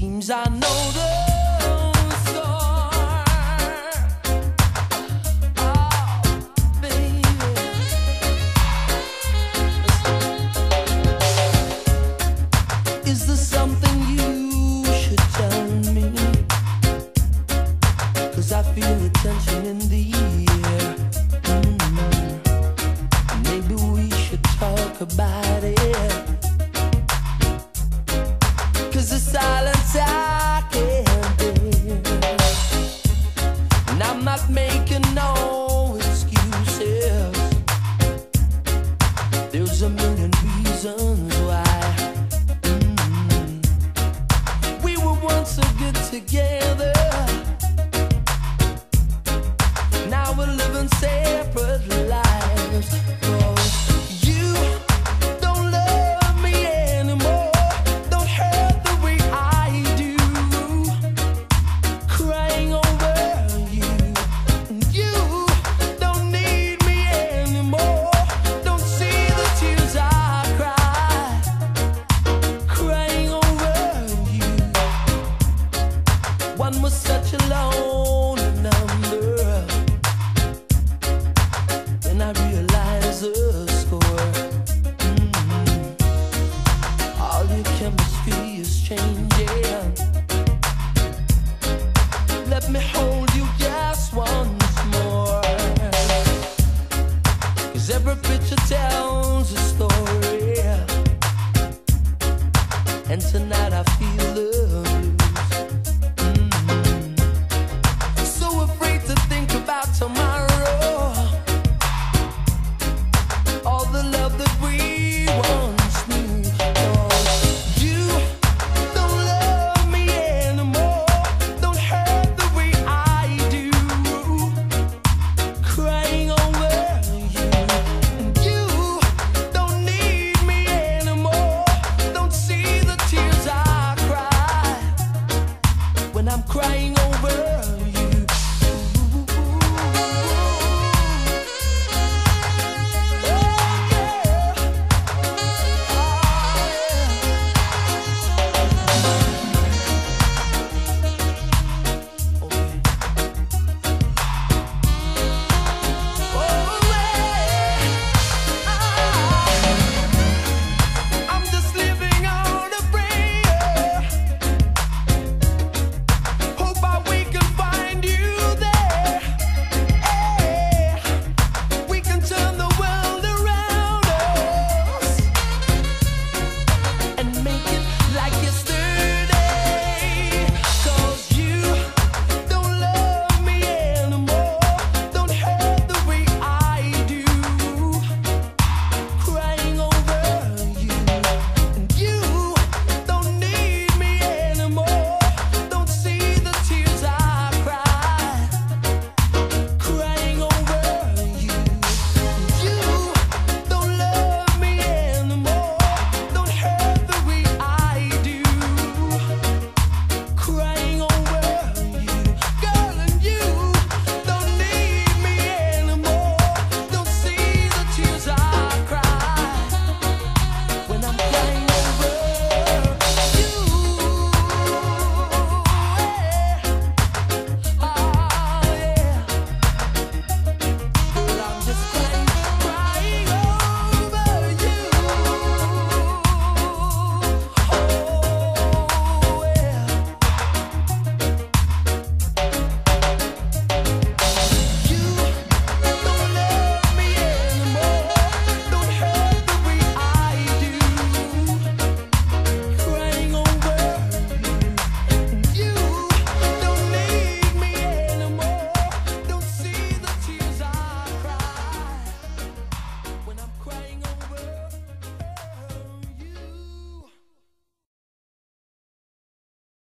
seems I know the score. Oh, baby. Is there something you should tell me? 'Cause I feel the tension in the air. Maybe we should talk about it. 'Cause the silence I can't bear. And I'm not making no excuses. There's a million reasons why. We were once so good together. Now we're living separate lives. Oh, you don't love me anymore. Don't hurt the way I do. Crying over you. You don't need me anymore. Don't see the tears I cry. Crying over you. One was such a lonely number. Then I realized the score. All your chemistry is changing. Let me hold you just once more. 'Cause every picture tells a story. And tonight I feel the blues. So afraid to think about tomorrow. All the love that we once knew. Oh, you don't love me anymore. Don't hurt the way I do. Crying over you. And you don't need me anymore. Don't see the tears I cry when I'm crying